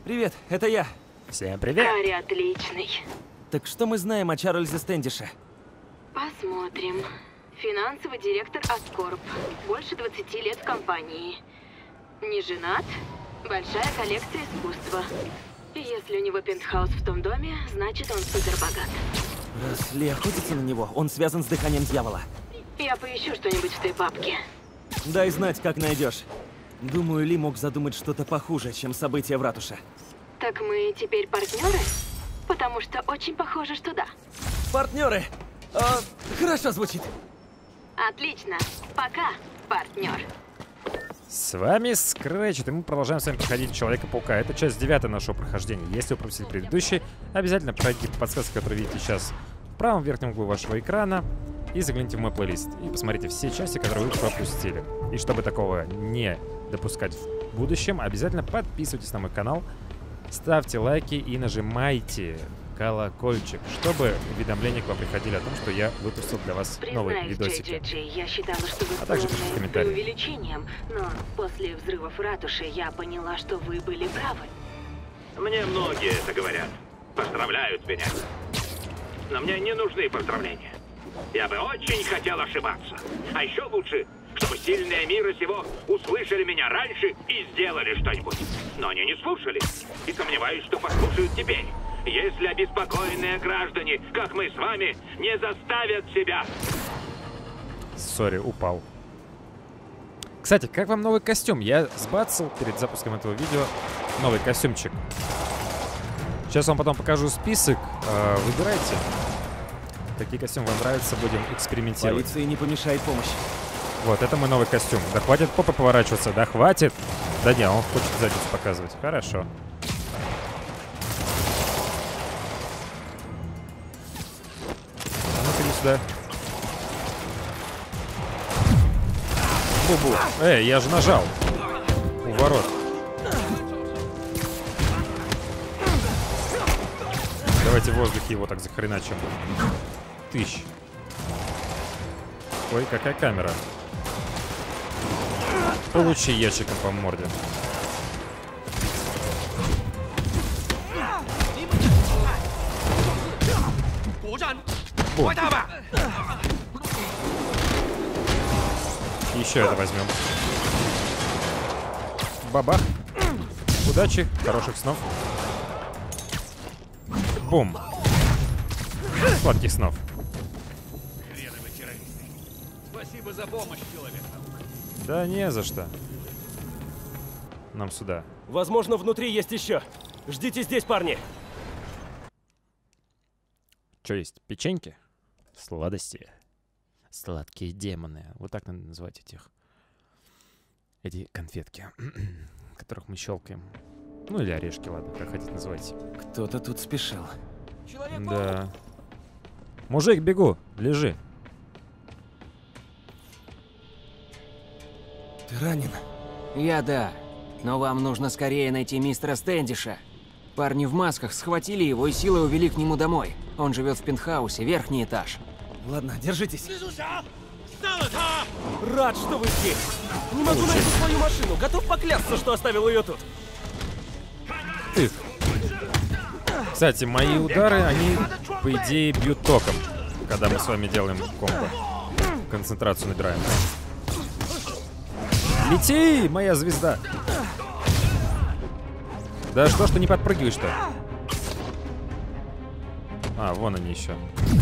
Привет, это я. Всем привет. Гарри отличный. Так что мы знаем о Чарльзе Стэндише? Посмотрим. Финансовый директор Аскорб. Больше 20 лет в компании. Не женат. Большая коллекция искусства. И если у него пентхаус в том доме, значит он супер богат. Раз Ли охотится на него, он связан с дыханием дьявола. Я поищу что-нибудь в той папке. Дай знать, как найдешь. Думаю, Ли мог задумать что-то похуже, чем события в ратуше. Так мы теперь партнеры? Потому что очень похоже, что да. Партнеры! Хорошо звучит. Отлично. Пока, партнер. С вами Scratchet, и мы продолжаем с вами проходить Человека-паука. Это часть 9 нашего прохождения. Если вы пропустили предыдущий, обязательно пройдите по подсказке, которую видите сейчас в правом верхнем углу вашего экрана, и загляните в мой плейлист. И посмотрите все части, которые вы пропустили. И чтобы такого не допускать в будущем, обязательно подписывайтесь на мой канал, ставьте лайки и нажимайте колокольчик, чтобы уведомления к вам приходили о том, что я выпустил для вас новые Признаюсь, видосики. Джей, я считала, что вы А также пишите склонны к комментарии. преувеличениям, но после взрывов ратуши я поняла, что вы были правы. Мне многие это говорят. Поздравляют меня. Но мне не нужны поздравления. Я бы очень хотел ошибаться. А еще лучше, чтобы сильные мира сего услышали меня раньше и сделали что-нибудь. Но они не слушали. И сомневаюсь, что послушают теперь. Если обеспокоенные граждане, как мы с вами, не заставят себя. Сори, упал. Кстати, как вам новый костюм? Я сбацал перед запуском этого видео новый костюмчик. Сейчас вам потом покажу список. Выбирайте, какие костюмы вам нравятся, будем экспериментировать. Полиции не помешает помощь. Вот, это мой новый костюм. Да хватит попа поворачиваться, да хватит. Да не, он хочет задницу показывать. Хорошо. А ну-ка иди сюда. Бу-бу. Эй, я же нажал. У ворот. Давайте в воздухе его так захреначим. Тыщ. Ой, какая камера. Получи ящиком по морде. Бум. Еще это возьмем. Бабах. Удачи, хороших снов. Бум. Сладких снов. Спасибо за помощь, человек. Да не за что. Нам сюда. Возможно, внутри есть еще. Ждите здесь, парни. Что есть? Печеньки? Сладости. Сладкие демоны. Вот так надо называть эти конфетки, которых мы щелкаем. Ну или орешки, ладно, как хотите называйте. Кто-то тут спешил. Да. Мужик, бегу, лежи. Ты ранен? Да. Но вам нужно скорее найти мистера Стэндиша. Парни в масках схватили его и силой увели к нему домой. Он живет в пентхаусе, верхний этаж. Ладно, держитесь. Рад, что вы здесь. Не могу найти свою машину. Готов поклясться, что оставил ее тут. Ты. Кстати, мои удары, они, по идее, бьют током, когда мы с вами делаем комбо. Концентрацию набираем. Лети, моя звезда! Да что ж ты не подпрыгиваешь-то? А, вон они еще.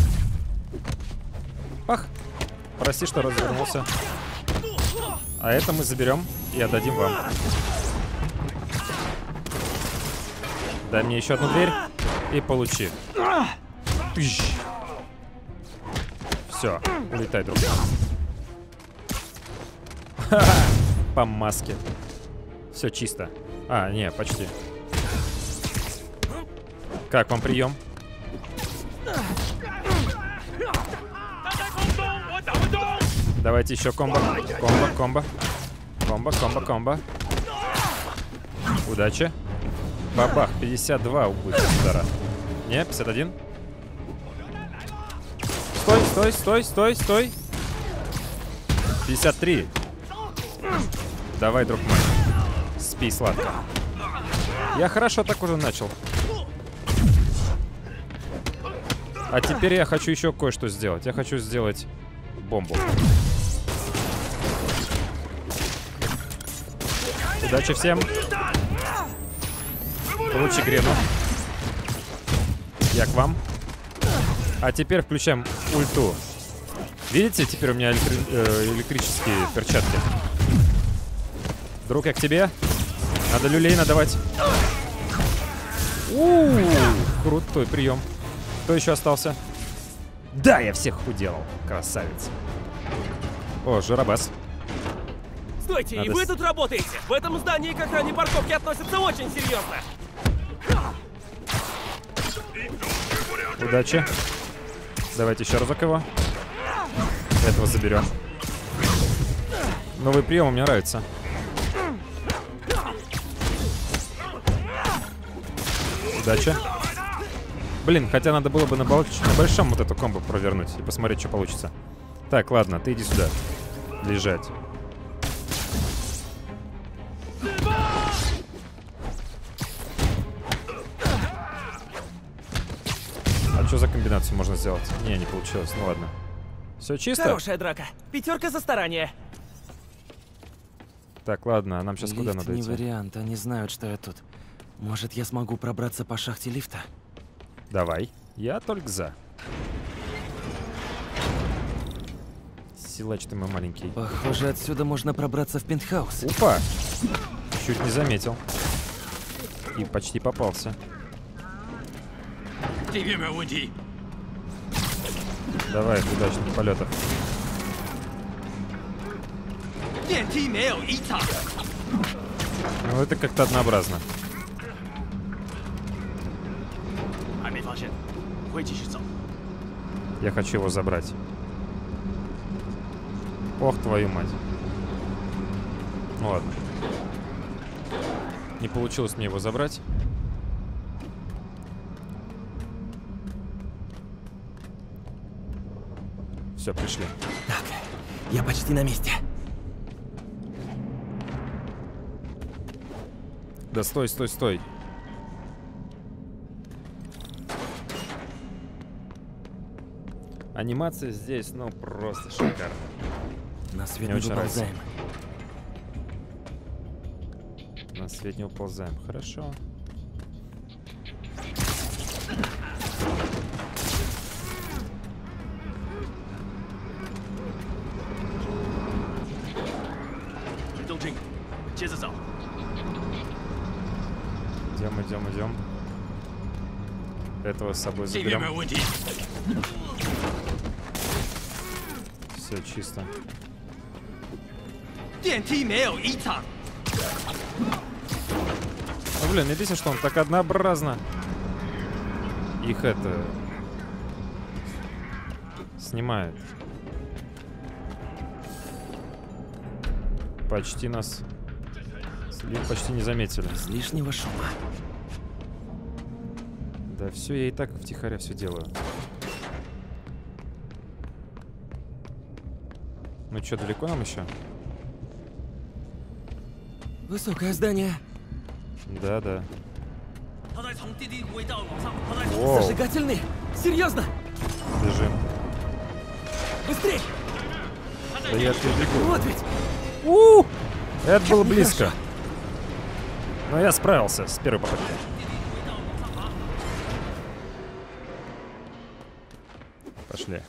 Пах! Прости, что развернулся. А это мы заберем и отдадим вам. Дай мне еще одну дверь и получи. Тыщ. Все, улетай, друг. Ха-ха! По маске. Все чисто. А, не, почти. Как вам прием? Давайте еще комбо. Комбо. Комбо. Удачи. Бабах, 52 будет удара. Не, 51. Стой. 53. Давай, друг мой. Спи сладко. Я хорошо так уже начал. А теперь я хочу еще кое-что сделать. Я хочу сделать бомбу. Удачи всем. Получи грену. Я к вам. А теперь включаем ульту. Видите, теперь у меня электрические перчатки. Друг, я к тебе. Надо люлей надавать. Крутой прием. Кто еще остался? Да, я всех уделал. Красавец. О, Жиробас. Стойте, Надо и вы тут работаете? В этом здании к охране парковки относятся очень серьезно. Удачи. Давайте еще разок его. Этого заберем. Новый прием мне нравится. Удачи. Блин, хотя надо было бы на большом вот эту комбо провернуть и посмотреть, что получится. Так, ладно, ты иди сюда. Лежать. А что за комбинацию можно сделать? Не получилось. Ну ладно. Все чисто? Хорошая драка. 5 за старание. Так, ладно, а нам сейчас куда Лифт надо не идти? вариант, они знают, что я тут. Может, я смогу пробраться по шахте лифта? Давай. Я только за. Силач ты мой маленький. Похоже, отсюда можно пробраться в пентхаус. Опа! Чуть не заметил. И почти попался. 这边没有问题。 Давай, удачных полетов. 电梯没有异常。 Ну, это как-то однообразно. 还没发现，会继续走。 Я хочу его забрать. Ох, твою мать. Ну ладно. Не получилось мне его забрать. Все, пришли. Так, я почти на месте. Да стой, стой, стой. Анимация здесь, ну, просто шикарно. На свет Мне не очень нравится. выползаем. На свет не уползаем. Хорошо. Идем, идем, идем. Этого с собой 这边没 заберем. 有问题。 Все чисто. 电梯没有异常。 Ну, блин, мне бесит, что он так однообразно их это снимает. Почти нас почти не заметили. Без лишнего шума. Да все, я и так втихаря все делаю. Ну что, далеко нам еще? Высокое здание. Да, да. 他在从电梯轨道往上，他在。 Воу, Зажигательный? Серьезно? бежим. Быстрей! Да я ж бегу. Вот ведь! Это было близко. Нехорошо. Но я справился с первой попытки. Пошли.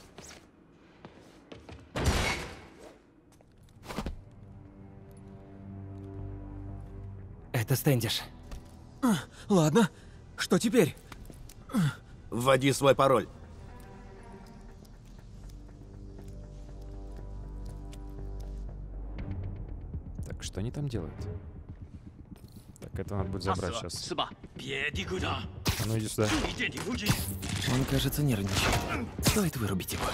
Это Стэндиш. Ладно. Что теперь? Вводи свой пароль. Так, что они там делают? Так, это надо будет забрать сейчас. 是吧？别低估他， А ну иди сюда. 注意电梯附近。 Он, кажется, нервничает. Стоит вырубить его.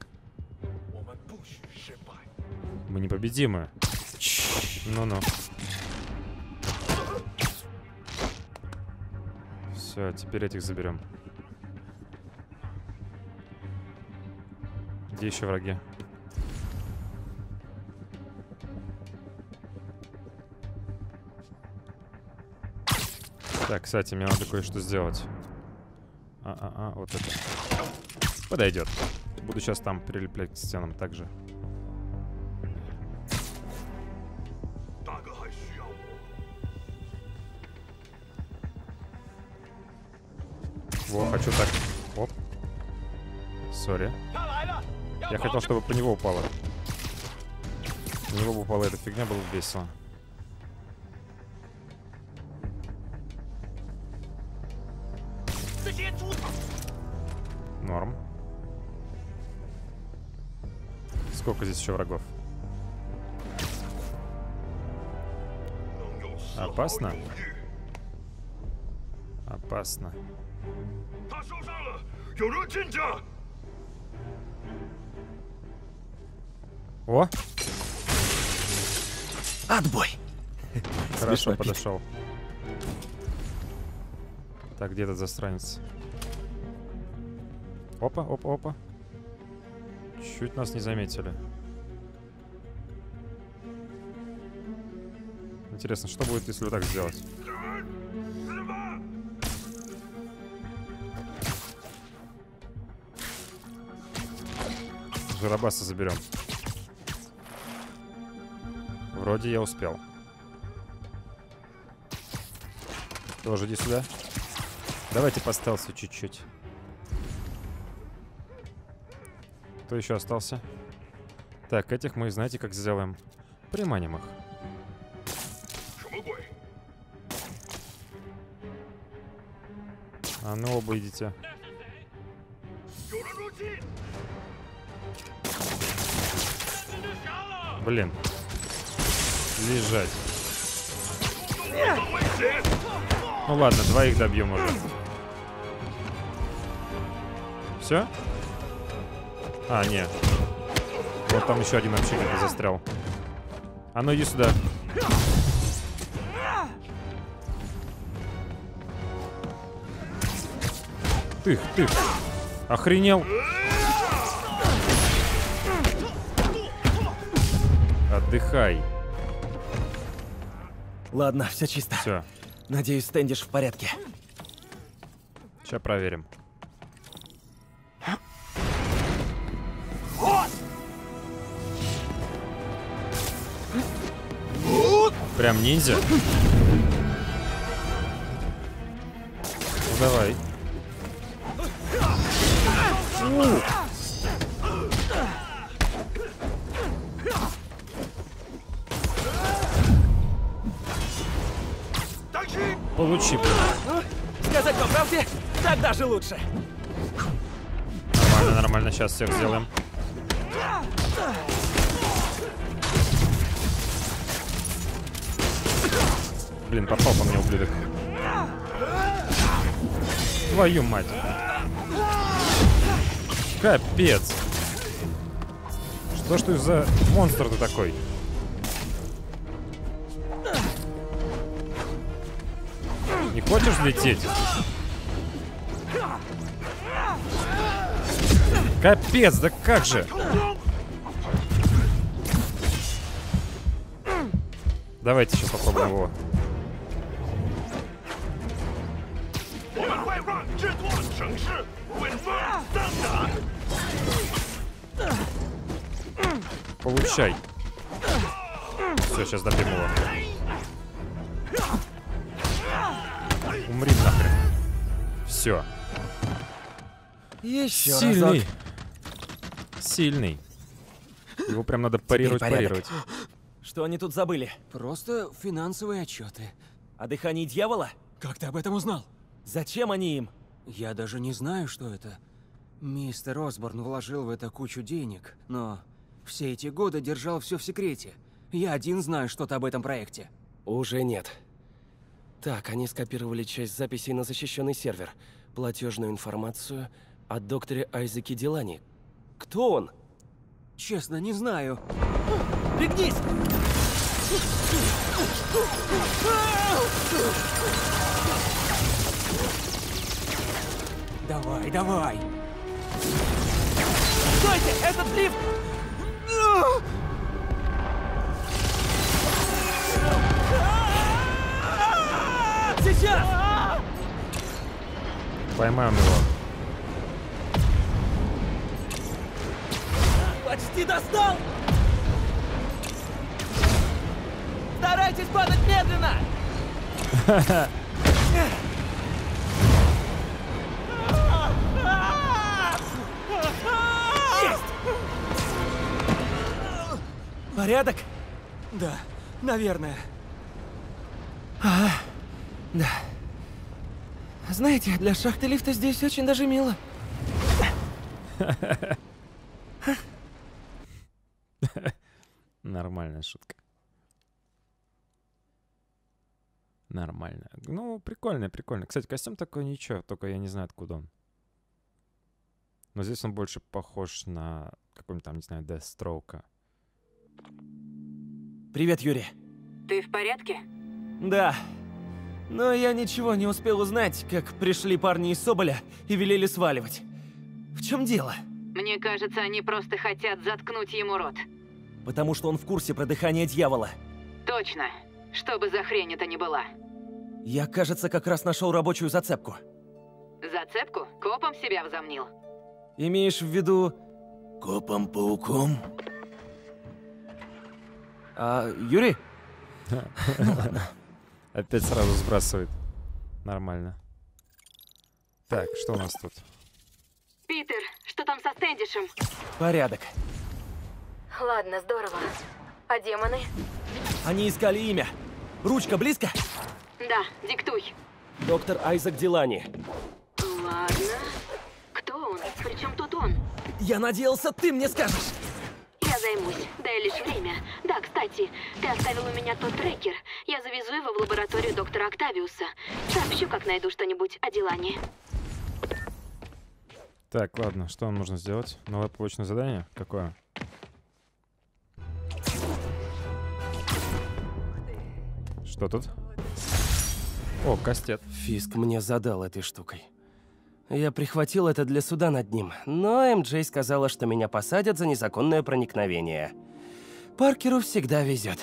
Мы непобедимы. Ну-ну. Все, теперь этих заберем. Где еще враги? Так, кстати, мне надо кое-что сделать. Вот это. Подойдет. Буду сейчас там прилеплять к стенам также. Во, хочу так. Оп. Сори. Я хотел, чтобы по него упало. По него бы упала эта фигня, было бы весело. Норм. Сколько здесь еще врагов? Опасно? Опасно. О! Отбой! Хорошо, Смешно, Пит. подошел. Так, где этот засранец? Опа, опа, опа. Чуть нас не заметили. Интересно, что будет, если вот так сделать? Жиробаса заберем. Вроде я успел. Тоже иди сюда. Давайте по стелсу чуть-чуть. Кто еще остался? Так, этих мы, знаете, как сделаем? Приманим их. А ну оба идите. Блин. Лежать. Ну ладно, двоих добьем уже. Все? А, нет. Вот там еще один вообще где-то застрял. А ну иди сюда. Ты. Охренел? Отдыхай. Ладно, все чисто. Все. Надеюсь, Стэндиш в порядке. Сейчас проверим. Прям ниндзя? Ну давай. Получи, блин. Сказать по правде, так даже лучше. Нормально, нормально. Сейчас всех сделаем. Блин, попал по мне, ублюдок. Твою мать. Капец. Что ж ты за монстр ты такой? Не хочешь лететь? Капец, да как же? Давайте сейчас попробуем его. Получай. Все, сейчас добьем его. Умри нахрен. Все. Еще Сильный. разок. Сильный. Его прям надо парировать, порядок. парировать. Что они тут забыли? Просто финансовые отчеты. О дыхании дьявола? Как ты об этом узнал? Зачем они им? Я даже не знаю, что это. Мистер Осборн вложил в это кучу денег, но все эти годы держал все в секрете. Я один знаю что-то об этом проекте. Уже нет. Так, они скопировали часть записей на защищенный сервер. Платежную информацию о докторе Айзеке Дилани. Кто он? Честно, не знаю. Пригнись! Давай, давай! Стойте! Этот лифт! Сейчас! Поймаем его. Почти достал! Старайтесь падать медленно! Есть! Порядок? Да, наверное. Да. Знаете, для шахты лифта здесь очень даже мило. Нормальная шутка. Нормально. Ну, прикольно, прикольно. Кстати, костюм такой ничего, только я не знаю, откуда он. Но здесь он больше похож на какой-нибудь там, не знаю, Deathstroke. Привет, Юрий. Ты в порядке? Да. Но я ничего не успел узнать, как пришли парни из Соболя и велели сваливать. В чем дело? Мне кажется, они просто хотят заткнуть ему рот. Потому что он в курсе про дыхание дьявола. Точно. Что бы за хрень это ни была. Я, кажется, как раз нашел рабочую зацепку. Зацепку? Копом себя возомнил? Имеешь в виду... Копом-пауком. Юрий? Опять сразу сбрасывает. Нормально. Так, что у нас тут? Питер, что там со Стэндишем? Порядок. Ладно, здорово. А демоны? Они искали имя. Ручка близко? Да, диктуй. Доктор Айзек Дилани. Ладно. Кто он? Причем тут он? Я надеялся, ты мне скажешь. Я займусь. Дай лишь время. Да, кстати, ты оставил у меня тот трекер. Я завезу его в лабораторию доктора Октавиуса. Сообщу, как найду что-нибудь о Дилане. Так, ладно, что нам нужно сделать? Новое побочное задание? Какое? Что тут? О, кастет. Фиск мне задал этой штукой. Я прихватил это для суда над ним, но МJ сказала, что меня посадят за незаконное проникновение. Паркеру всегда везет.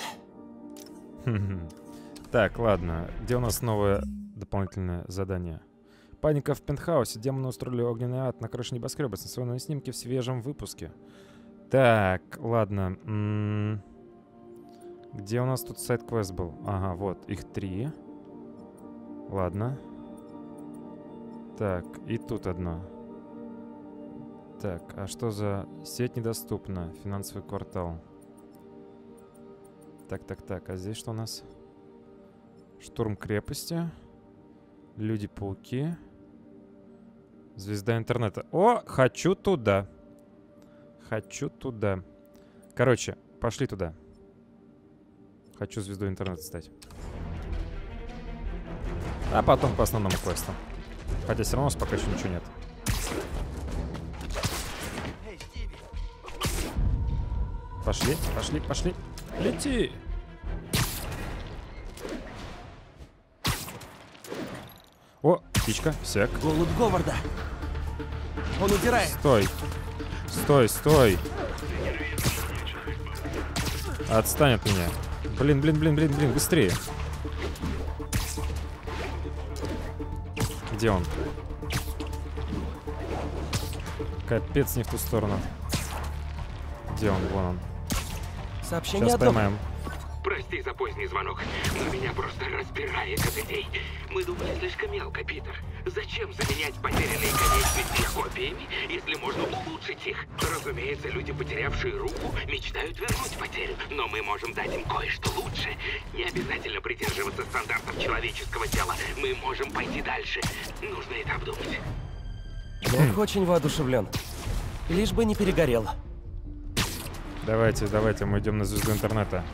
Так, ладно. Где у нас новое дополнительное задание? Паника в пентхаусе. Демоны устроили огненный ад на крыше небоскреба. Сенсационные снимки в свежем выпуске. Так, ладно. Где у нас тут сайд-квест был? Ага, вот. Их 3. Ладно. Так, и тут одно. Так, а что за... Сеть недоступна. Финансовый квартал. Так. А здесь что у нас? Штурм крепости. Люди-пауки. Звезда интернета. О, хочу туда. Хочу туда. Короче, пошли туда. Хочу звездой интернета стать. А потом по основному квесту. Хотя все равно у нас пока еще ничего нет. Пошли. Лети! О, птичка, сек. Голубь Говарда. Он удирает. Стой. Отстань от меня. Блин, быстрее. Где он? Капец, не в ту сторону. Где он? Вон он. Сообщение Сейчас о доме. поймаем. Прости за поздний звонок, но меня просто распирает от идей. Мы думали слишком мелко, Питер. Зачем заменять потерянные конечности копиями, если можно улучшить их? Разумеется, люди, потерявшие руку, мечтают вернуть потерю, но мы можем дать им кое-что лучше. Не обязательно придерживаться стандартов человеческого тела. Мы можем пойти дальше. Нужно это обдумать. Док очень воодушевлен. Лишь бы не перегорел. Давайте, мы идем на звезду интернета.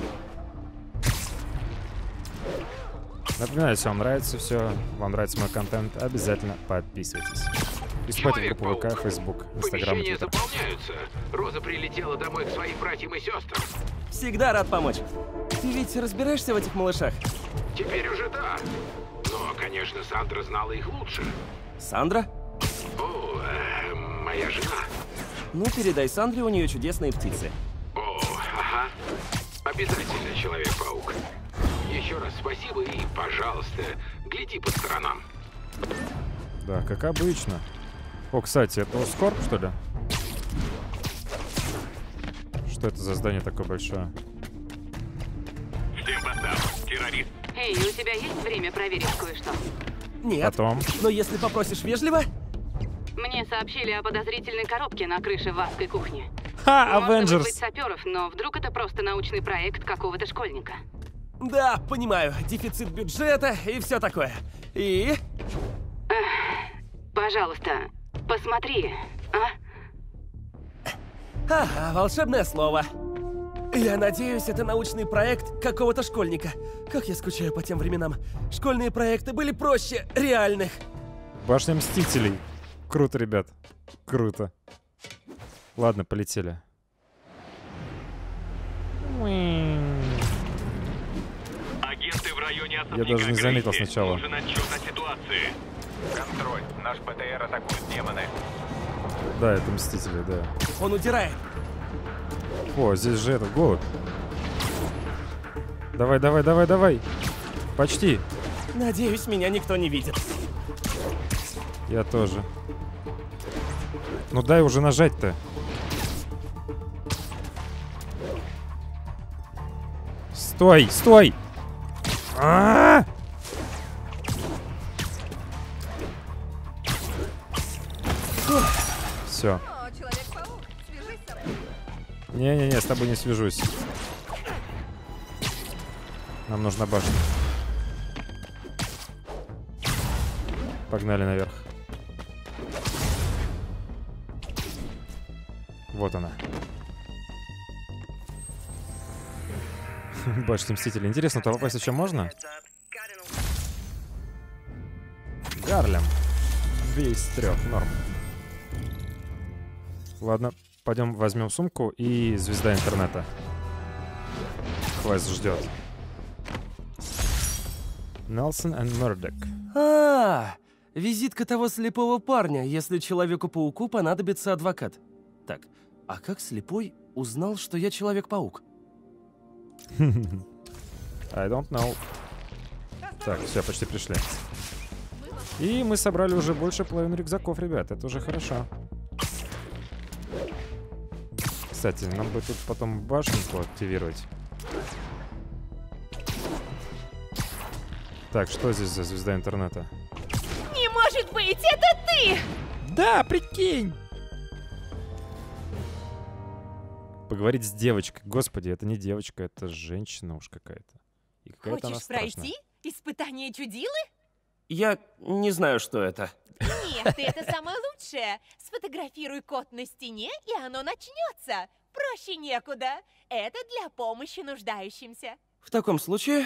Напоминаю, если вам нравится все, вам нравится мой контент, обязательно подписывайтесь. Вступайте в группу ВК, Facebook, Instagram и Помещения Twitter. заполняются. Роза прилетела домой к своим братьям и сестрам. Всегда рад помочь. Ты ведь разбираешься в этих малышах? Теперь уже да. Но, конечно, Сандра знала их лучше. Сандра? О, моя жена. Ну, передай Сандре, у нее чудесные птицы. О, ага. Обязательно, Человек-паук. Еще раз спасибо и, пожалуйста, гляди по сторонам. Да, как обычно. О, кстати, это Оскорб, что ли? Что это за здание такое большое? Всем постав, террорист. Эй, у тебя есть время проверить кое-что? Нет. Потом. Но если попросишь вежливо... Мне сообщили о подозрительной коробке на крыше ватской кухни. Ха, Можно Avengers! вызвать саперов, но вдруг это просто научный проект какого-то школьника. Да, понимаю. Дефицит бюджета и все такое. И... Пожалуйста, посмотри, а? Ага, волшебное слово. Я надеюсь, это научный проект какого-то школьника. Как я скучаю по тем временам. Школьные проекты были проще реальных. Башня Мстителей. Круто, ребят. Круто. Ладно, полетели. Агенты в районе особняка Я даже не заметил Грейси. сначала. Нужен отчет о ситуации. Контроль. Наш БТР атакует демоны. Да, это Мстители, да. Он удирает. О, здесь же этот голубь. Давай, давай, давай, давай. Почти. Надеюсь, меня никто не видит. Я тоже. Ну дай уже нажать-то. Стой, стой! А-а-а! Все. Не-не-не, с тобой не свяжусь. Нам нужна башня. Погнали наверх. Вот она. Башня Мстителей. Интересно, туда попасть еще можно? Гарлем. 2 из 3. Норм. Ладно, пойдем возьмем сумку и звезда интернета. Квест ждет. Нельсон и Мёрдок. Визитка того слепого парня, если Человеку-пауку понадобится адвокат. Так, а как слепой узнал, что я Человек-паук? I don't know. Так, все, почти пришли. И мы собрали уже больше половины рюкзаков, ребят. Это уже хорошо. Кстати, нам бы тут потом башенку активировать. Так, что здесь за звезда интернета? Не может быть, это ты! Да, прикинь! Поговорить с девочкой. Господи, это не девочка, это женщина уж какая-то. И какая-то она Хочешь страшная. пройти испытание чудилы? Я не знаю, что это. Нет, это самое лучшее. Сфотографируй код на стене, и оно начнется. Проще некуда. Это для помощи нуждающимся. В таком случае...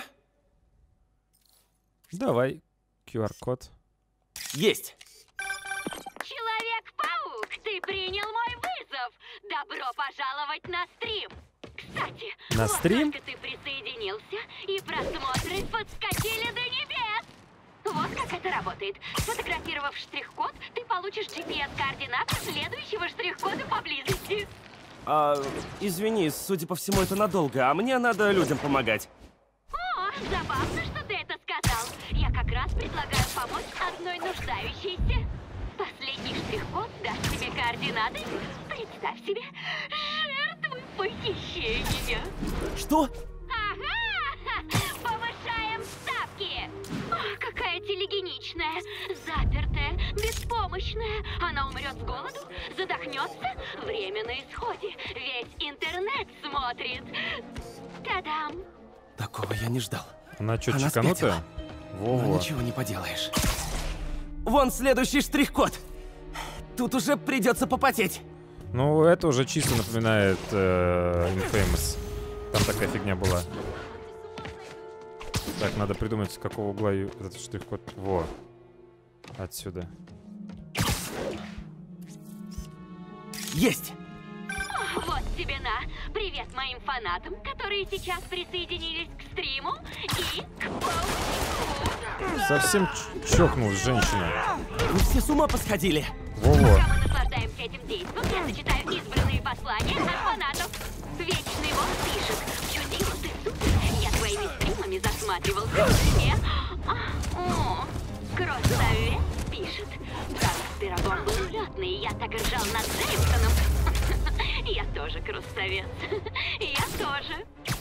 Давай, QR-код. Есть! Человек-паук, ты принял мой вызов! Добро пожаловать на стрим! Кстати, На вот стрим? только ты присоединился, и просмотры подскочили до небес! Вот как это работает. Сфотографировав штрих-код, ты получишь GPS-координаты следующего штрих-кода поблизости. Извини, судя по всему, это надолго, а мне надо людям помогать. О, забавно, что ты это сказал. Я как раз предлагаю помочь одной нуждающейся. Последний штрих-код даст тебе координаты. Представь себе, жертвы похищения. Что? Ага! Повышаем ставки! О, какая телегеничная, запертая, беспомощная. Она умрет с голоду, задохнется, время на исходе. Весь интернет смотрит. Та-дам! Такого я не ждал. Она что, Она чеканутая? спятила. Во-во. Но ничего не поделаешь. Вон следующий штрих-код. Тут уже придется попотеть. Ну, это уже чисто напоминает Infamous. Там такая фигня была. Так, надо придумать, с какого угла этот штрих-код. Во. Отсюда. Есть! Вот тебе на! Привет моим фанатам, которые сейчас присоединились к стриму и к пауку! Совсем чокнулась женщина. Вы все с ума посходили! Во-во. Пока мы наслаждаемся этим действием, я зачитаю избранные послания от фанатов. Вечный Волк пишет: чудило ты супер, я твоими стримами засматривался в тебе. О, Кроссовет пишет: пирогом был улетный, я так ржал над Джеймсоном. Я тоже красавец. Я тоже.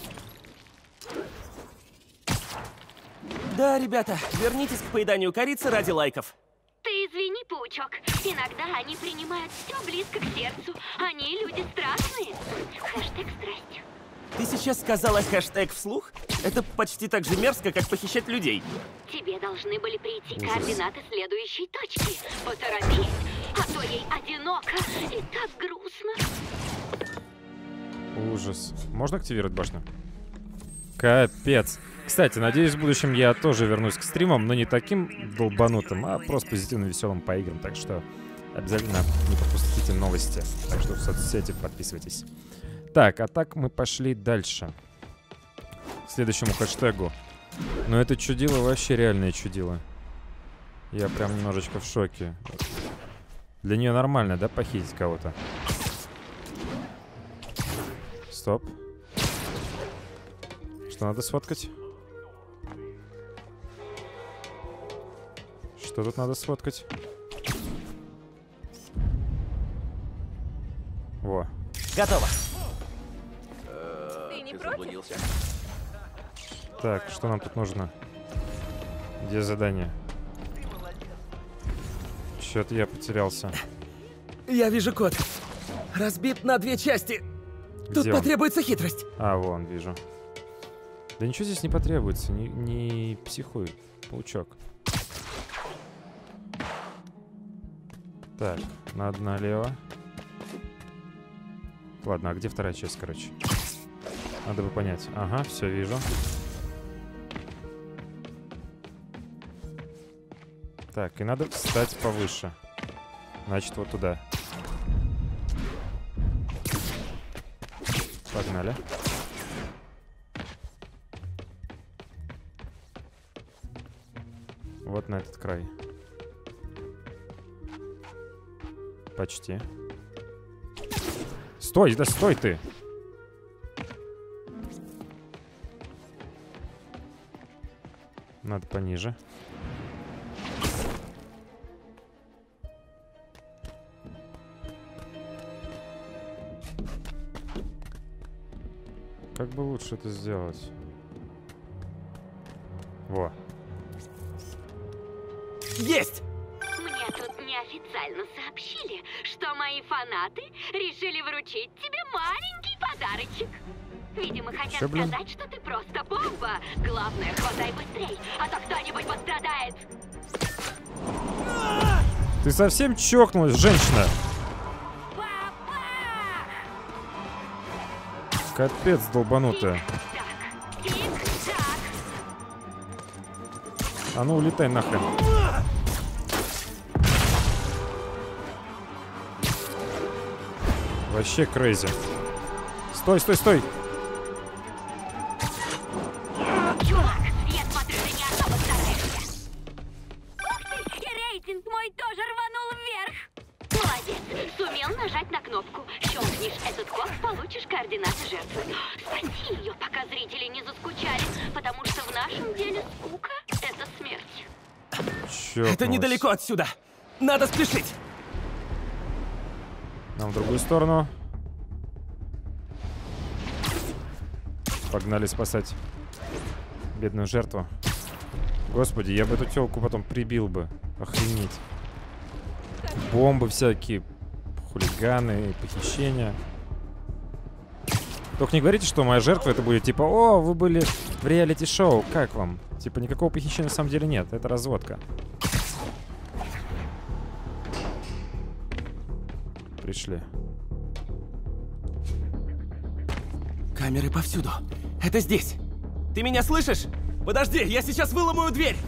Да, ребята, вернитесь к поеданию корицы ради лайков. Ты извини, паучок. Иногда они принимают все близко к сердцу. Они люди страстные. Хэштег страсть. Ты сейчас сказала хэштег вслух? Это почти так же мерзко, как похищать людей. Тебе должны были прийти координаты следующей точки. Поторопись, а то ей одиноко и так грустно. Ужас. Можно активировать башню? Капец. Кстати, надеюсь, в будущем я тоже вернусь к стримам, но не таким долбанутым, а просто позитивным, веселым по играм. Так что обязательно не пропустите новости. Так что в соцсети подписывайтесь. Так, а так мы пошли дальше. К следующему хэштегу. Но это чудило вообще реальное чудило. Я прям немножечко в шоке. Для нее нормально, да, похитить кого-то? Стоп. Что надо сфоткать? Что тут надо сфоткать? Во. Готово. Ты не против? Так, что нам тут нужно? Где задание? Чё-то я потерялся. Я вижу код. Разбит на 2 части. Тут Где он? потребуется хитрость. А, вон, вижу. Да ничего здесь не потребуется. Не психуй, паучок. Так, надо налево. Ладно, а где вторая часть, короче? Надо бы понять. Ага, все вижу. Так, и надо встать повыше. Значит, вот туда. Погнали. Вот на этот край. Почти. Стой, да стой ты! Надо пониже. Как бы лучше это сделать? Во. Есть! Мне тут неофициально сообщили, что мои фанаты решили вручить тебе маленький подарочек. Видимо, хотят Чё, блин? сказать, что ты просто бомба. Главное, хватай быстрей, а то кто-нибудь пострадает. Ты совсем чокнулась, женщина? Капец долбанутая. Тик-так. А ну улетай нахрен. Вообще крейзи. Стой, стой, стой! Чувак, я смотрю, ты не особо стараешься. Ух ты, и рейтинг мой тоже рванул вверх. Молодец, сумел нажать на кнопку. Щелкнешь этот код, получишь координаты жертвы. Спаси ее, пока зрители не заскучали, потому что в нашем деле скука — это смерть. Чокнулась. Это недалеко отсюда. Надо спешить. Нам в другую сторону. Погнали спасать бедную жертву. Господи, я бы эту телку потом прибил бы. Охренеть. Бомбы всякие, хулиганы, похищения. Только не говорите, что моя жертва это будет типа: о, вы были в реалити-шоу, как вам? Типа никакого похищения на самом деле нет, это разводка. Пришли. Камеры повсюду. Это здесь. Ты меня слышишь? Подожди, я сейчас выломаю дверь.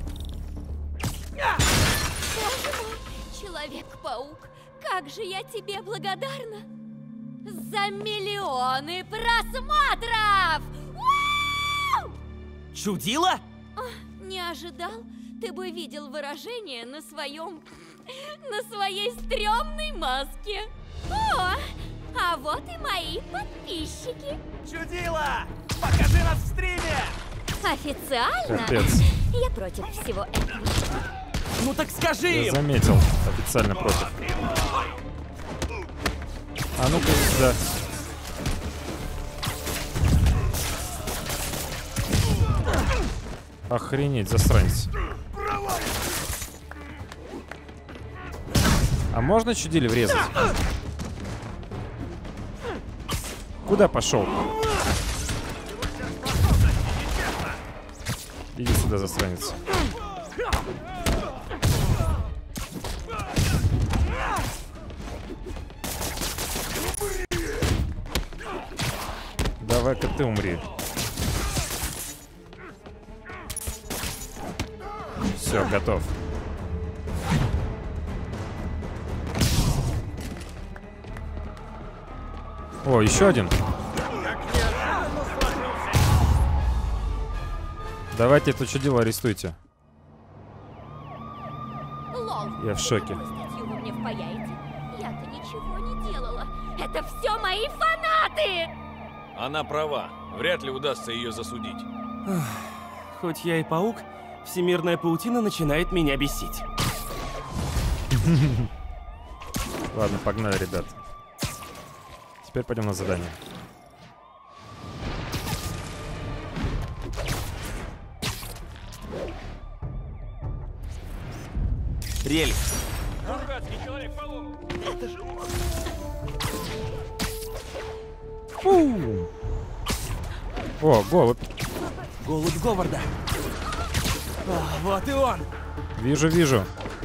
Человек-паук, как же я тебе благодарна за миллионы просмотров! Вау! Чудило? Не ожидал? Ты бы видел выражение на своей стрёмной маске. О, а вот и мои подписчики. Чудило! Покажи нас в стриме! Официально Капец. я против всего этого. Ну так скажи Я им! заметил. Официально против. А ну-ка, да. Охренеть, засранец. А можно чудили врезать? Куда пошел? Иди сюда, засранец. Давай-ка ты умри. Все, готов. О, еще один. Давайте это чудило арестуйте. Лол, Я в шоке. какую статью вы мне впаяете? Я-то ничего не делала. Это все мои фанаты! Она права. Вряд ли удастся ее засудить. Хоть я и паук, всемирная паутина начинает меня бесить. Ладно, погнали, ребят. Теперь пойдем на задание. Рельс. О, голубь. Голубь Говарда. Вот и он. Вижу, вижу.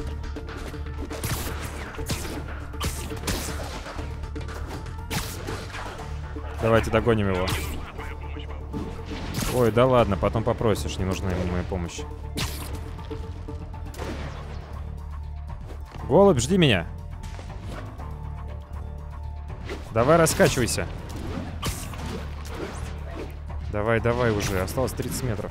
Давайте догоним его. Ой, да ладно, потом попросишь, не нужна ему моя помощь. Голубь, жди меня. Давай, раскачивайся. Давай, давай уже, осталось 30 метров.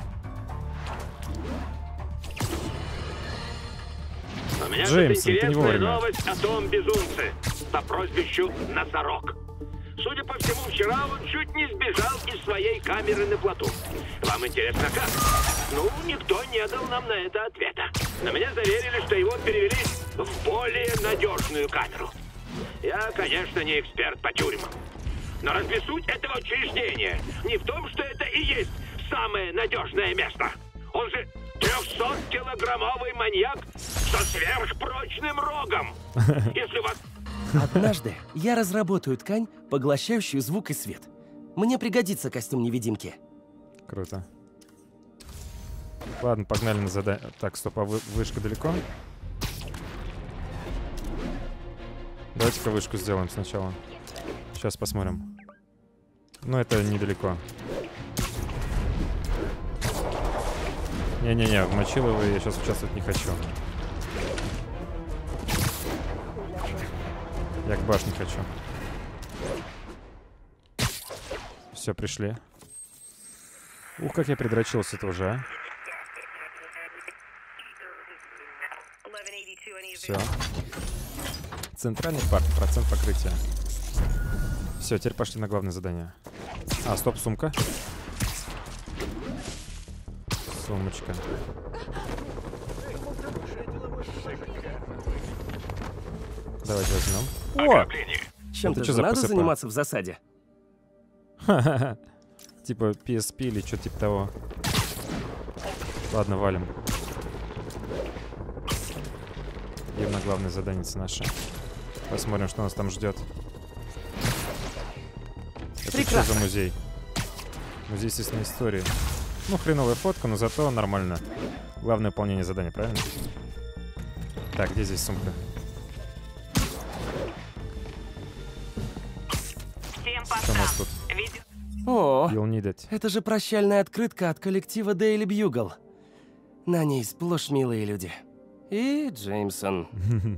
У меня Джеймс, тут ты не интересная вовремя. новость о том безумце по прозвищу Носорог. Судя по всему, вчера он чуть не сбежал из своей камеры на плоту. Вам интересно, как? Ну, никто не дал нам на это ответа. Но меня заверили, что его перевели в более надежную камеру. Я, конечно, не эксперт по тюрьмам. Но разве суть этого учреждения не в том, что это и есть самое надежное место? Он же 300-килограммовый маньяк со сверхпрочным рогом. Если вас... Однажды я разработаю ткань, поглощающую звук и свет. Мне пригодится костюм невидимки. Круто. Ладно, погнали на задание. Так, стоп, а вышка далеко? Давайте-ка вышку сделаем сначала. Сейчас посмотрим. Ну, это недалеко. Не-не-не, в Мочилово я сейчас участвовать не хочу. Я к башне хочу. Все, пришли. Ух, как я придрочился тоже, а. Все. Центральный парк, процент покрытия. Все, теперь пошли на главное задание. А, стоп, сумка. Сумочка. Давайте возьмем. О! Чем-то Это что же за надо ПСП? заниматься в засаде. Типа PSP или что-то типа того. Ладно, валим. Идем на главное задание наше. Посмотрим, что нас там ждет. Это что за музей? Музей естественной истории. Ну, хреновая фотка, но зато нормально. Главное выполнение задания, правильно? Так, где здесь сумка? Что у нас тут? О, You'll need it. это же прощальная открытка от коллектива Daily Bugle. На ней сплошь милые люди. И Джеймсон.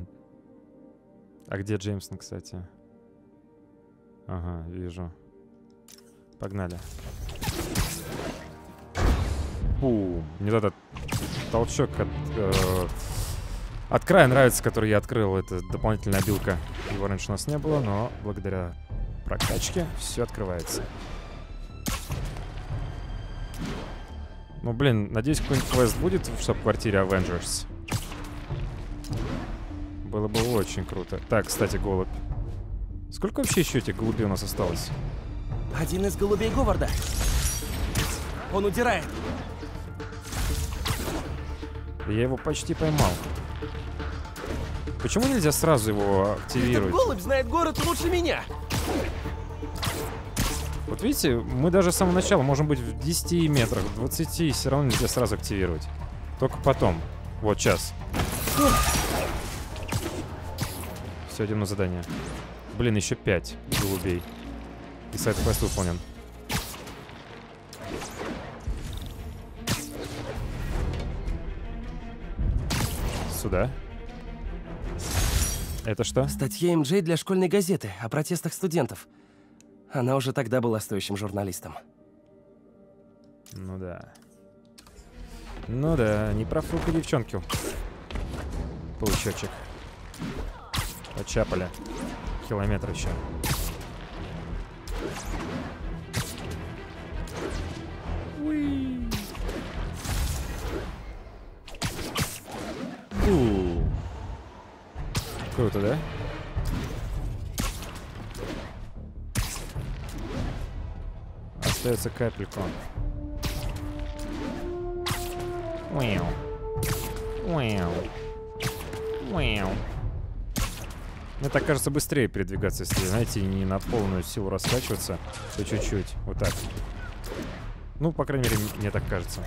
А где Джеймсон, кстати? Ага, вижу. Погнали. Бум. Мне вот этот толчок от края нравится, который я открыл. Это дополнительная обилка. Его раньше у нас не было, но благодаря прокачке все открывается. Ну, блин, надеюсь, какой-нибудь квест будет в штаб-квартире Avengers. Было бы очень круто. Так, кстати, голубь. Сколько вообще еще этих голубей у нас осталось? Один из голубей Говарда. Он удирает. Я его почти поймал. Почему нельзя сразу его активировать? Этот голубь знает город лучше меня. Вот видите, мы даже с самого начала можем быть в 10 метрах, в 20, и все равно нельзя сразу активировать. Только потом. Вот сейчас. Все, идем на задание. Блин, еще 5 голубей. И сайд-квест выполнен. Сюда. Это что? Статья МД для школьной газеты о протестах студентов. Она уже тогда была стоящим журналистом. Ну да. Ну да, не профукай девчонку. Паучочек. Почапали. Километр еще. Круто, да? Остается капельку. Уэу. Уэу. Уэу. Мне так кажется, быстрее передвигаться, если, знаете, не на полную силу раскачиваться, то чуть-чуть. Вот так. Ну, по крайней мере, мне так кажется.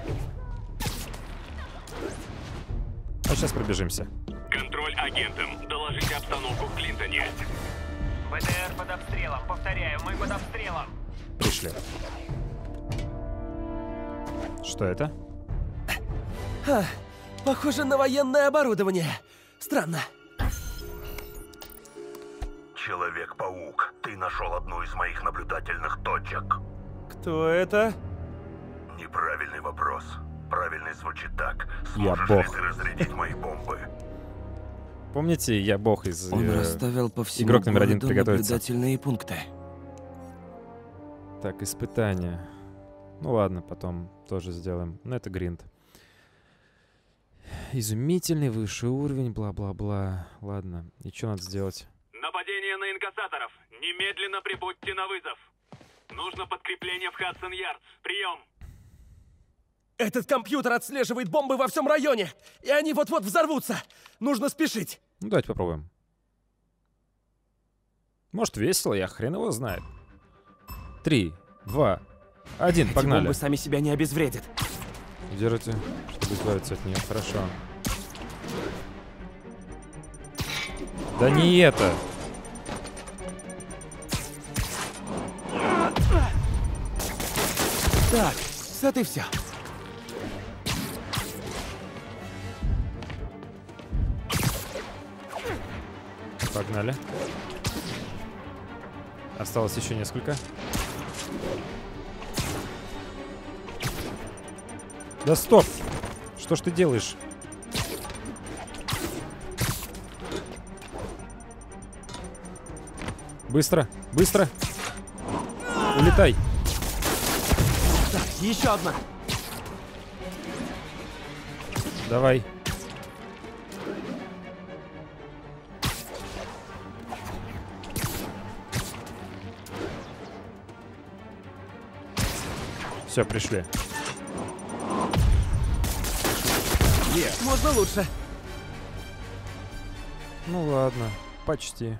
А сейчас пробежимся. Контроль агентам. Доложите обстановку в Клинтоне. БТР под обстрелом. Повторяю, мы под обстрелом. Пришли. Что это? Похоже на военное оборудование. Странно. Человек-паук, ты нашел одну из моих наблюдательных точек. Кто это? Неправильный вопрос. Правильный звучит так. Я Сможешь бог. ли ты разрядить мои бомбы? Помните, я бог из... Он расставил по всему игрок номер 1 городу приготовится. наблюдательные пункты. Так, испытания. Ну ладно, потом тоже сделаем. Но это гринд. Изумительный высший уровень, бла-бла-бла. Ладно, и что надо сделать? Нападение на инкассаторов. Немедленно прибудьте на вызов. Нужно подкрепление в Хадсон-Ярдс. Прием. Этот компьютер отслеживает бомбы во всем районе, и они вот-вот взорвутся. Нужно спешить. Ну, давайте попробуем. Может, весело, я хрен его знает. 3, 2, 1, Эти погнали. бомбы сами себя не обезвредят. Держите, чтобы избавиться от нее. Хорошо. Да не это. Так, с этой все. Погнали. Осталось еще несколько. Да стоп! Что ж ты делаешь? Быстро, быстро! Улетай! Так, еще одна. Давай. Все, пришли. Можно лучше. Ну ладно, почти.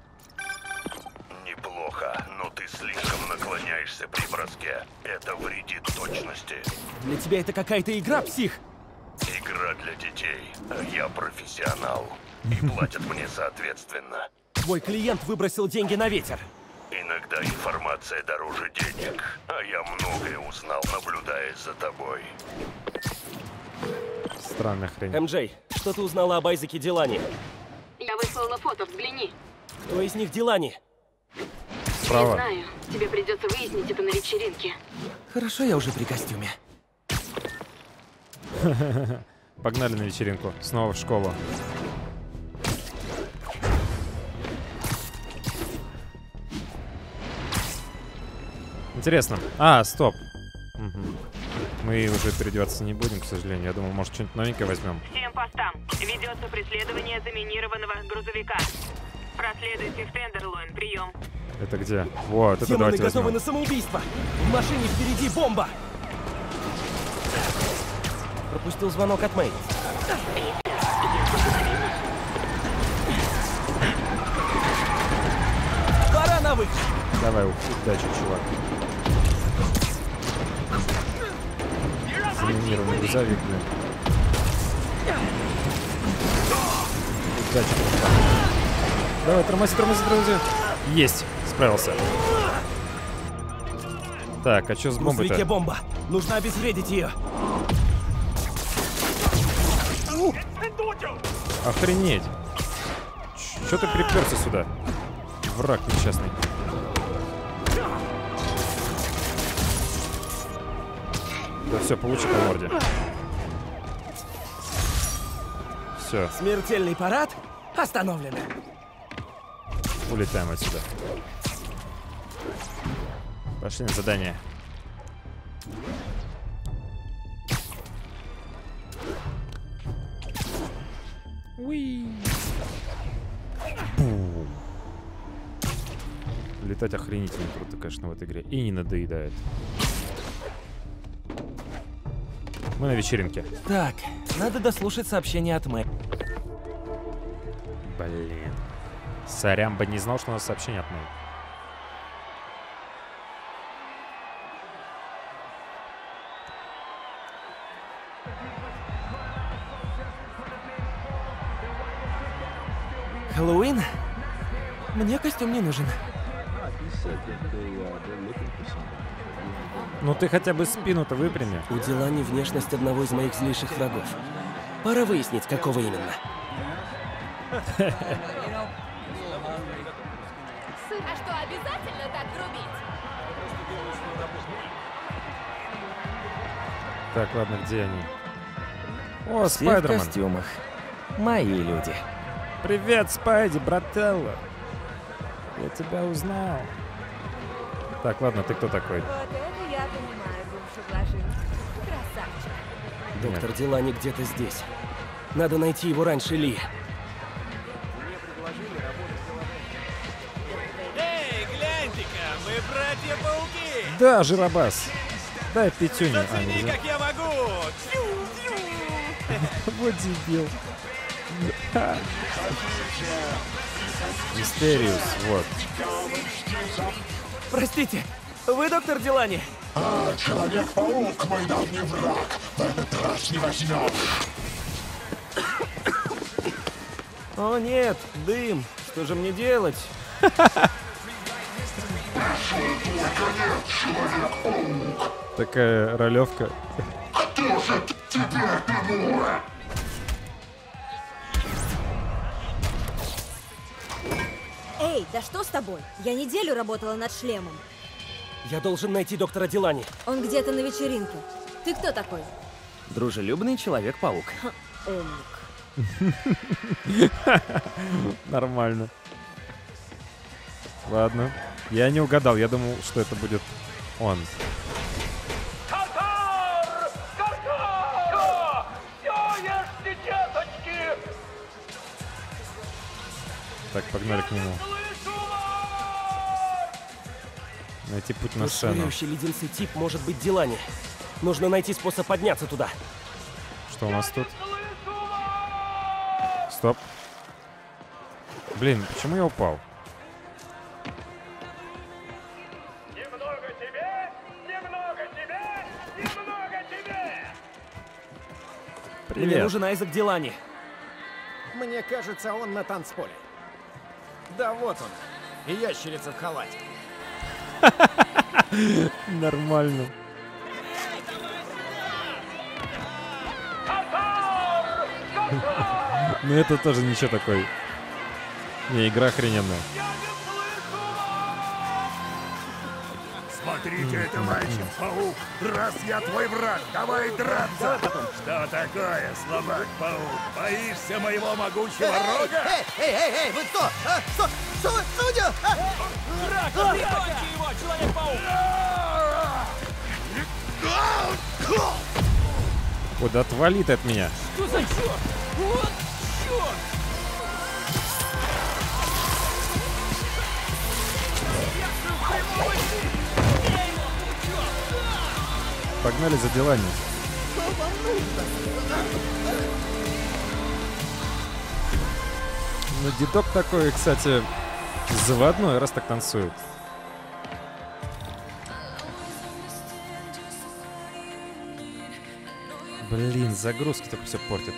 Неплохо, но ты слишком наклоняешься при броске. Это вредит точности. Для тебя это какая-то игра, псих. Игра для детей, а я профессионал. И платят мне соответственно. Твой клиент выбросил деньги на ветер. Иногда информация дороже денег, а я многое узнал, наблюдая за тобой. Странная хрень. МД, что ты узнала об Айзеке Дилани? Я выслала фото, взгляни. Кто из них Дилани? Справа. Не знаю. Тебе придется выяснить это на вечеринке. Хорошо, я уже при костюме. Погнали на вечеринку. Снова в школу. Интересно. А, стоп. Угу. Мы уже переодеваться не будем, к сожалению. Я думал, может, что-нибудь новенькое возьмем. Всем постам. Ведется преследование заминированного грузовика. Проследуйте в Тендерлойн. Прием. Это где? Вот, это Демоны давайте готовы возьмем. на самоубийство. В машине впереди бомба. Пропустил звонок от Мэй. Пора на выход. Давай, удачи, чувак. Заминированный грузовик, блин. Удачи. Давай, тормози. Есть, справился. Так, а что с В грузовике бомбой-то? бомба. Нужно обезвредить ее. Охренеть. Чё ты приперся сюда? Враг несчастный. Да все, получи по морде. Все, Смертельный парад остановлен. улетаем отсюда. Пошли на задание. Летать охренительно круто, конечно, в этой игре. И не надоедает. Мы на вечеринке. Так, надо дослушать сообщение от Мэй. Блин. Сорямба не знал, что у нас сообщение от Мэй. Хэллоуин? Мне костюм не нужен. Ну ты хотя бы спину-то выпрями. У Дилани внешность одного из моих злейших врагов. Пора выяснить, какого именно. А что, обязательно так грубить? Так, ладно, где они? О, Все в Спайдерман. костюмах. Мои люди. Привет, Спайди, брателло. Я тебя узнал. Так, ладно, ты кто такой? Вот это я понимаю, бывший блажин. Красавчик. Доктор Дилани где-то здесь. Надо найти его раньше Ли. Эй, гляньте-ка, мы братья-пауки! Да, Жиробас. Дай пятюню. Зацени, нельзя. как я могу! Вот дебил. Мистериус, вот. Простите, вы доктор Дилани? Человек-паук, мой давний враг. В этот раз не возьмешь. О нет, дым. Что же мне делать? Такая ролевка. Кто же тебя помог? Эй, да что с тобой? Я неделю работала над шлемом. Я должен найти доктора Дилани. Он где-то на вечеринке. Ты кто такой? Дружелюбный Человек-паук. Умник. Нормально. Ладно. Я не угадал, я думал, что это будет он. Так, погнали к нему. Найти путь на сцену. Швыряющий леденцы тип может быть Дилани. Нужно найти способ подняться туда. Что у нас тут? Стоп. Блин, почему я упал? Немного тебе, немного тебе, немного тебе. Мне Привет. нужен Айзек Дилани. Мне кажется, он на танцполе. Да вот он. И ящерица в халате. Нормально. Ну это тоже ничего такой. Не, игра охрененная. Смотрите, это мальчик-паук. Раз я твой враг, давай драться. Что такое, слабак-паук? Боишься моего могучего рога? Эй, вы кто? Судя! Враг, прикончи его, Человек-паук! О, да отвали ты от меня. Что за чёрт? Вот чёрт! Погнали за делами. Ну, дедок такой, кстати, заводной, раз так танцует. Блин, загрузки только все портят.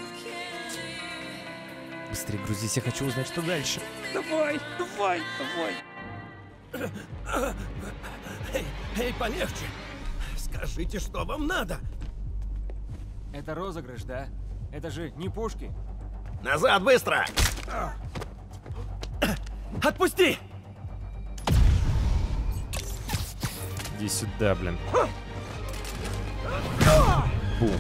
Быстрее грузись, я хочу узнать, что дальше. Давай, давай, давай. Эй, полегче. Скажите, что вам надо? Это розыгрыш, да? Это же не пушки. Назад, быстро! Отпусти! Иди сюда, блин. Бум.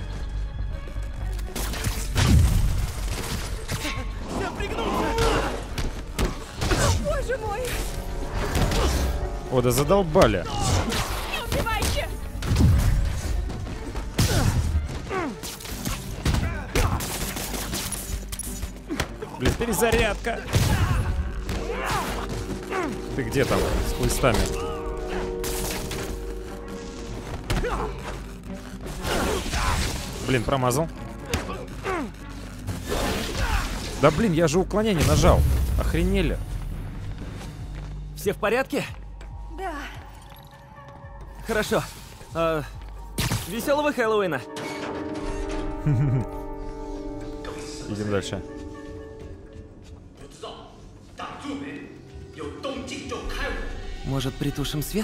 Боже мой! О, да задолбали. Не убивайте! Блин, перезарядка. Ты где там с хлыстами? Блин, промазал. Да блин, я же уклонение нажал. Охренели. Все в порядке? Да. Хорошо. Веселого Хэллоуина. Идем дальше. Может, притушим свет?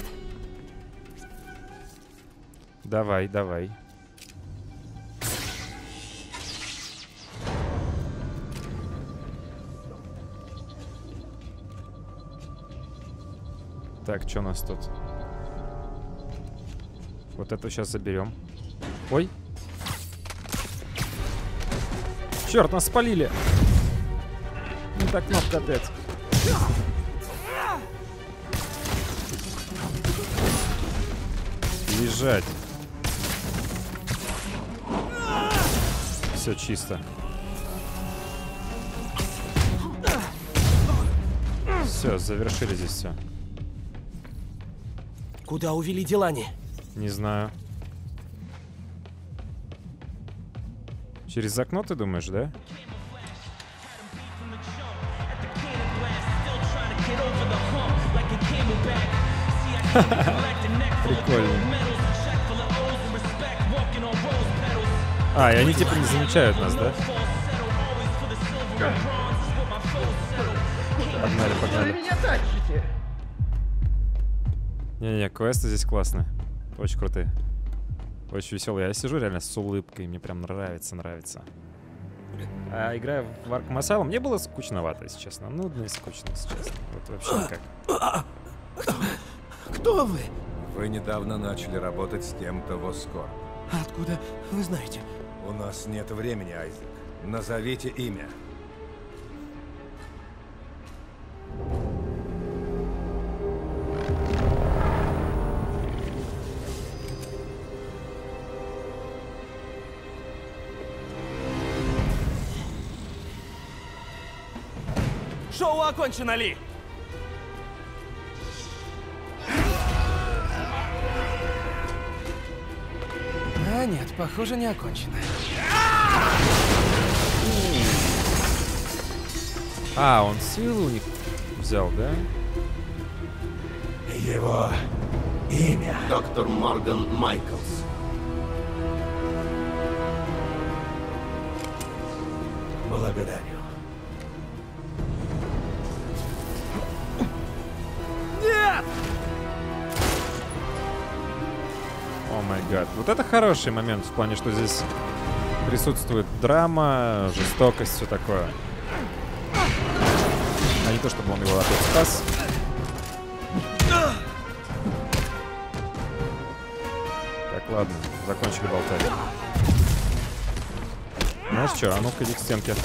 Давай, давай. Так, что у нас тут? Вот это сейчас заберем. Ой. Черт, нас спалили. Не так кнопка опять. Лежать. Все чисто. Все, завершили здесь все. Куда увели Делани? Не знаю. Через окно, ты думаешь, да? Прикольно. А, и они типа не замечают нас, да? Погнали, погнали. меня тащите? Не-не, квесты здесь классные. Очень крутые. Очень веселые. Я сижу реально с улыбкой. Мне прям нравится, нравится. А играя в Arkham Asylum, мне было скучновато, если честно. Нудно и скучно, если честно. Вот вообще никак. Кто вы? Вы недавно начали работать с кем-то в Оскорб. Откуда вы знаете? У нас нет времени, Айзек. Назовите имя. Шоу окончено, Ли! А, нет, похоже, не окончено. А, он силу у них взял, да? Его имя. Доктор Морган Майклс. Благодарю. Нет! О май гад. Вот это хороший момент в плане, что здесь присутствует драма, жестокость, все такое. А не то, чтобы он его опять спас. Так, ладно, закончили болтать. Знаешь что, а ну-ка иди к стенке.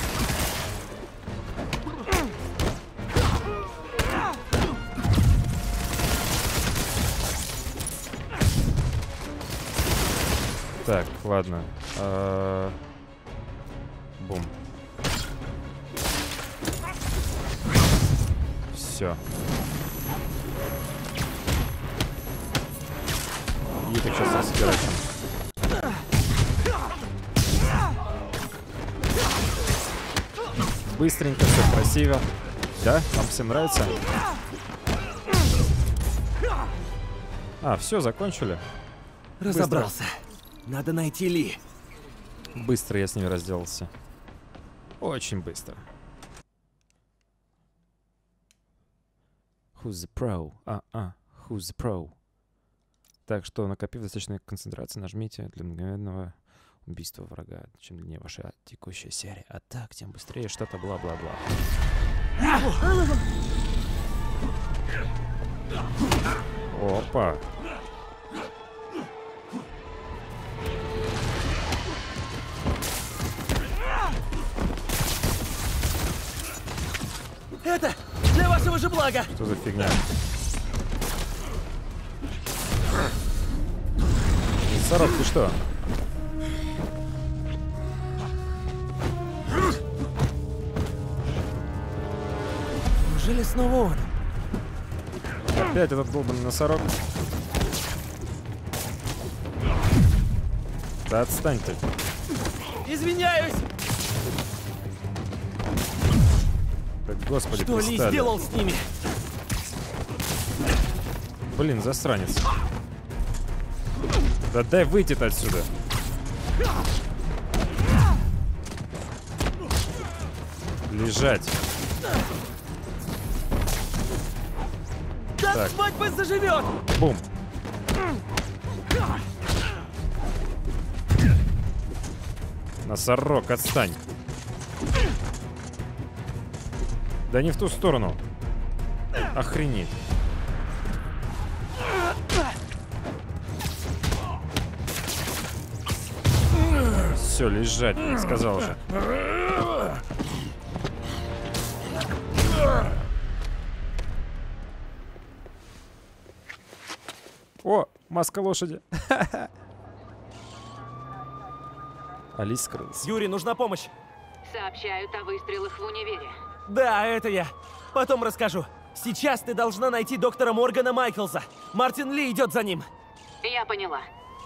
Так, ладно. Бум. Все. И так сейчас раскирачим. Быстренько, все красиво. Да? Вам всем нравится? А, все, закончили. Разобрался. Надо найти Ли. Быстро я с ними разделался. Очень быстро. Who's the pro? Who's the pro? Так что, накопив достаточной концентрации, нажмите для мгновенного убийства врага. Чем длиннее ваша текущая серия атак, тем быстрее что-то бла-бла-бла. Опа. Это для вашего же блага. Что за фигня? Сорок, ты что? Неужели снова он? Опять этот долбанный носорог. Да отстань ты. Извиняюсь! Да господи, что Ли сделал с ними? Блин, засранец. Да дай выйти-то отсюда. Лежать. Да свадьба заживет! Бум. Носорог, отстань. Да не в ту сторону. Охренеть. Все, лежать, я сказал же. О, маска лошади. Алис скрылась. Юрий, нужна помощь. Сообщают о выстрелах в универе. Да, это я. Потом расскажу. Сейчас ты должна найти доктора Моргана Майклза. Мартин Ли идет за ним. Я поняла.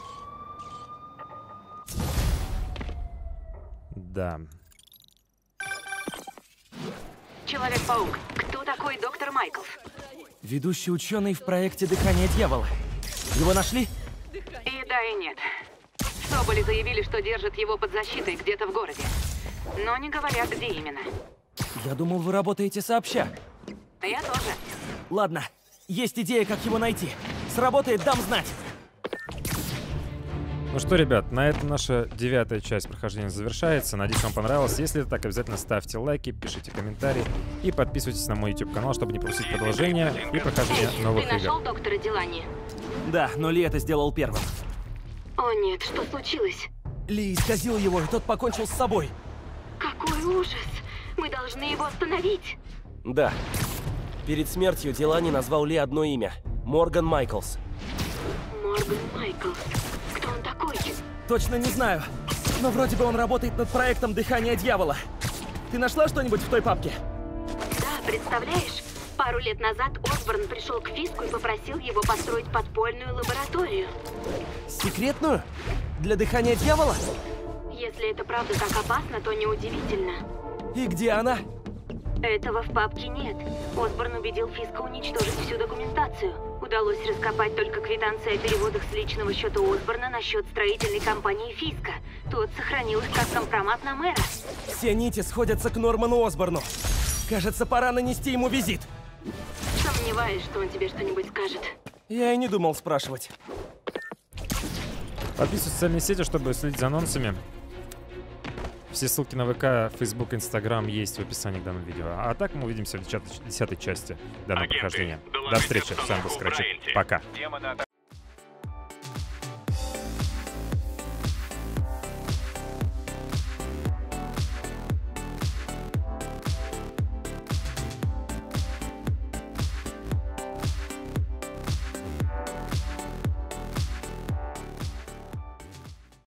Да. Человек-паук, кто такой доктор Майклс? Ведущий ученый в проекте «Дыхание дьявола». Его нашли? И да, и нет. Соболи заявили, что держат его под защитой где-то в городе. Но не говорят, где именно. Я думал, вы работаете сообща. Я тоже. Ладно, есть идея, как его найти. Сработает, дам знать. Ну что, ребят, на этом наша 9-я часть прохождения завершается. Надеюсь, вам понравилось. Если это так, обязательно ставьте лайки, пишите комментарии и подписывайтесь на мой YouTube-канал, чтобы не пропустить продолжение и прохождение новых Ты игр. нашел доктора Дилани? Да, но Ли это сделал первым. О нет, что случилось? Ли исказил его, и тот покончил с собой. Какой ужас! Мы должны его остановить. Да. Перед смертью Дилани назвал Ли одно имя. Морган Майклс. Морган Майклс. Кто он такой? Точно не знаю. Но вроде бы он работает над проектом «Дыхание дьявола». Ты нашла что-нибудь в той папке? Да, представляешь? Пару лет назад Осборн пришел к Фиску и попросил его построить подпольную лабораторию. Секретную? Для «Дыхания дьявола»? Если это правда так опасно, то неудивительно. И где она? Этого в папке нет. Осборн убедил Фиска уничтожить всю документацию. Удалось раскопать только квитанции о переводах с личного счета Осборна на счет строительной компании Фиска. Тот сохранил их как компромат на мэра. Все нити сходятся к Норману Осборну. Кажется, пора нанести ему визит. Сомневаюсь, что он тебе что-нибудь скажет. Я и не думал спрашивать. Подписывайтесь в социальные сети, чтобы следить за анонсами. Все ссылки на ВК, Facebook, Instagram есть в описании к данному видео. А так мы увидимся в 10-й части данного прохождения. До встречи. С вами был Scratchy. Пока.